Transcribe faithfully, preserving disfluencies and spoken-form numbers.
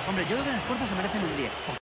Hombre, yo creo que en esfuerzo se merecen un diez.